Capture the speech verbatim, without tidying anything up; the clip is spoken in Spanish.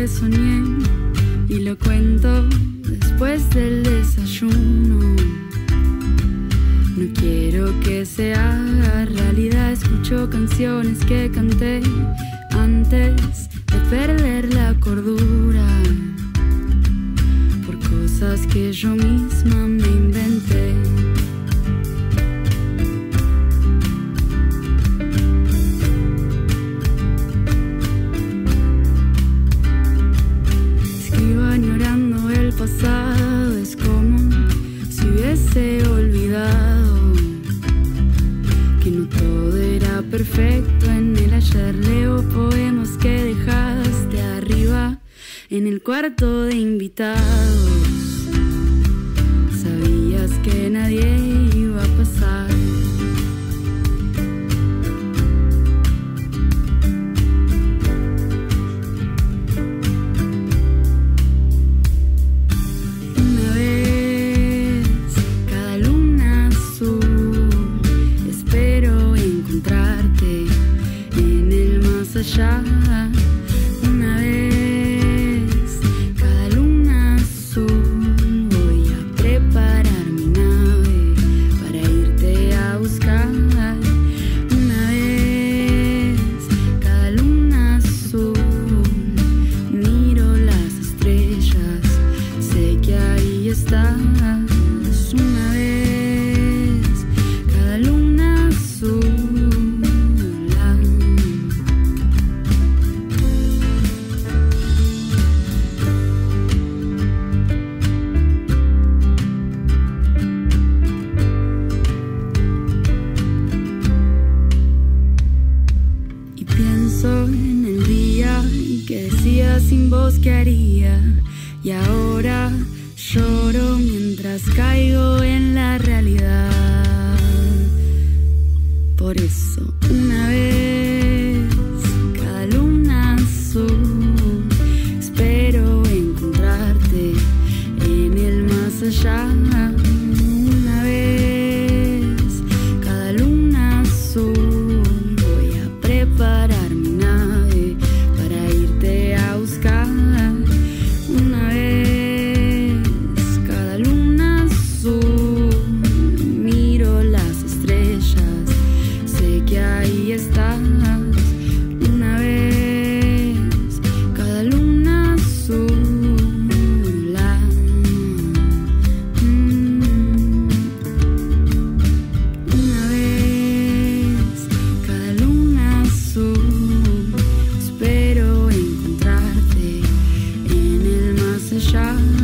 que soñé y lo cuento después del desayuno. No quiero que se haga realidad. Escucho canciones que canté antes de perder la cordura, por cosas que yo misma me inventé. Escribo añorando el pasado, es como si hubiese olvidado que no todo era perfecto en el ayer. Leo poemas que dejaste arriba en el cuarto de invitados. Sabías que nadie iba a pasar. Una vez cada luna azul, espero encontrarte en el más allá. Una vez cada luna azul, voy a preparar mi nave para irte a buscar. Una vez cada luna azul, miro las estrellas, sé que ahí estás. Una vez cada luna azul. Y pienso en el día que decía sin voz que haría, y ahora lloro mientras caigo en la realidad. Por eso una vez cada luna azul, espero encontrarte en el más allá. Una vez cada luna azul, voy a preparar mi nave para irte a buscar. Una vez cada luna azul, miro las estrellas, sé que ahí estás. Una vez cada luna azul. La, mm, una vez cada luna azul, espero encontrarte en el más allá.